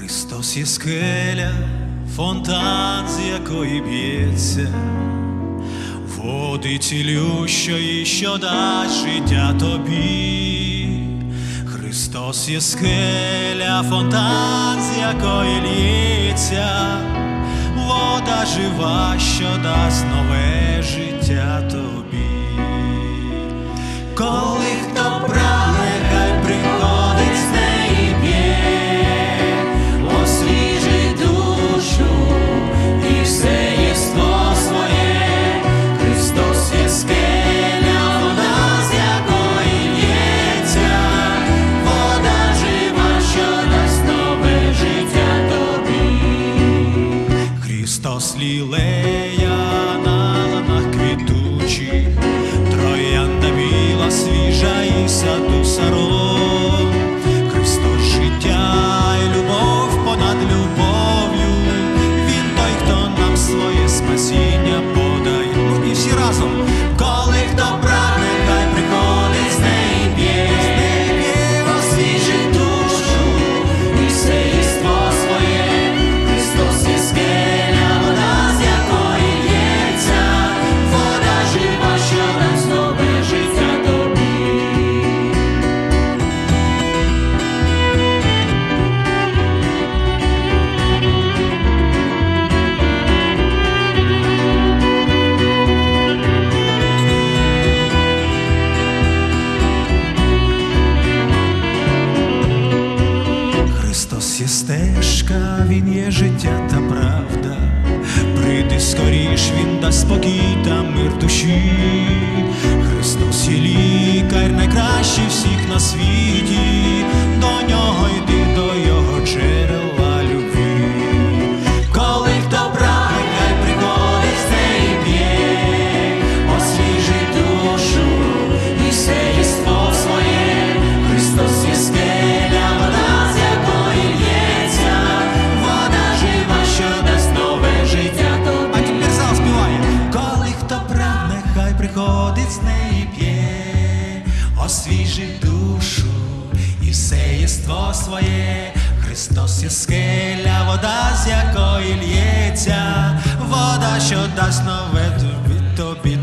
Христос є скеля, фонтан, з якої б'ється, води цілющої, що дасть життя тобі. Христос є скеля, фонтан, з якої лється, вода жива, що дасть нове життя тобі. Коли хто прагне, хай приходить, з неї п'є, освіжить душу і все єство своє. Христос є скеля, вода, з якої лється, вода жива, що дасть нове життя тобі. Христос лілея на ланах квітучих, троянда біла, свіжа і саду сарон. Христос життя і любов понад любов'ю, Він той, хто нам своє спасіння подає. Ну і всі разом. Коли хто прагне, хай приходить, з неї п'є, освіжить душу і все єство своє. Христос є скеля, вода, з якої лється, вода жива, що дасть нове життя тобі. Христос є стежка, Він є життя та правда. Прийди скоріш, Він дасть спокій та мир душі. Христос є лікар, найкращий всіх на світі. До Нього йди, до Його джерела любві. Коли хто прагне, хай приходить, з неї п'є, освіжить душу і все єство своє. Христос є скеля, вода, з якої лється, вода жива, що дасть нове життя тобі. А тепер зал співає. Коли хто прагне, хай приходить, з неї п'є, освіжить душу і все єство своє. Христос є скеля, вода, з якої лється, вода, що дасть нове тобі.